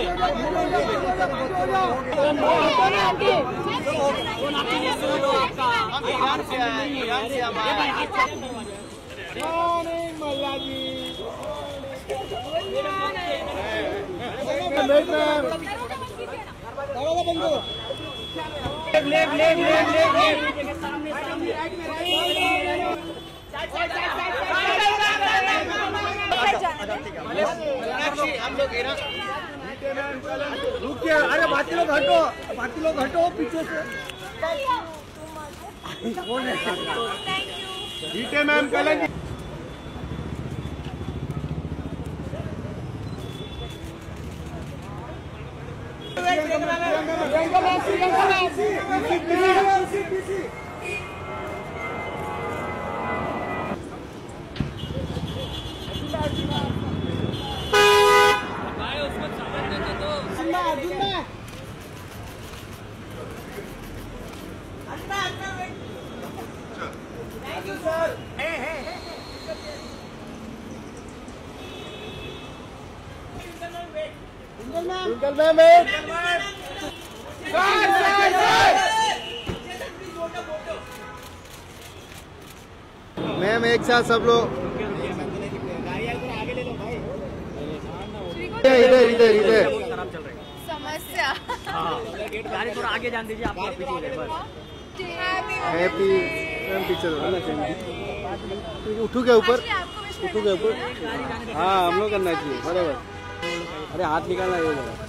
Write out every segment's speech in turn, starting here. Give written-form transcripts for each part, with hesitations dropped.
रुकिए, अरे बाकी लोग हटो पीछे से। जीते मैम पहले। मैम एक साथ सब लोग इधर समस्या। गाड़ी थोड़ा आगे जान दीजिए, आपको पीछे बस। हैप्पी पीछे उठू के ऊपर, हाँ हम लोग करना चाहिए बराबर। अरे हाथ निकालना है जरा।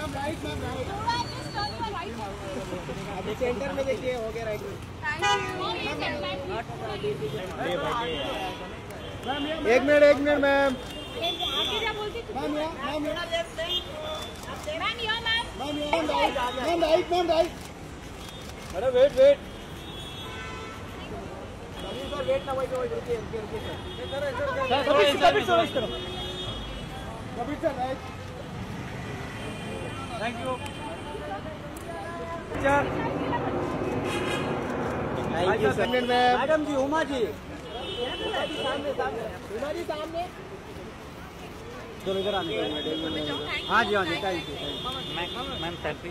सेंटर में देखिए, हो गया राइट में। एक मिनट मैम। अरे वेट वेट ना, वही रुकिए sir. Thank you. Madam ji, Uma ji सामने चलो इधर आने। हाँ जी thank you. Ma'am selfie.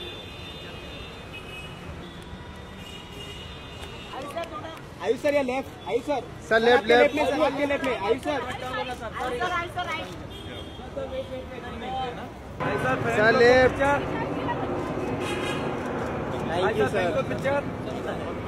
Ayush sir या लेफ्ट? आयुष सर लेफ्ट आपके लेफ्ट में। Ayush sir left. Thank you sir.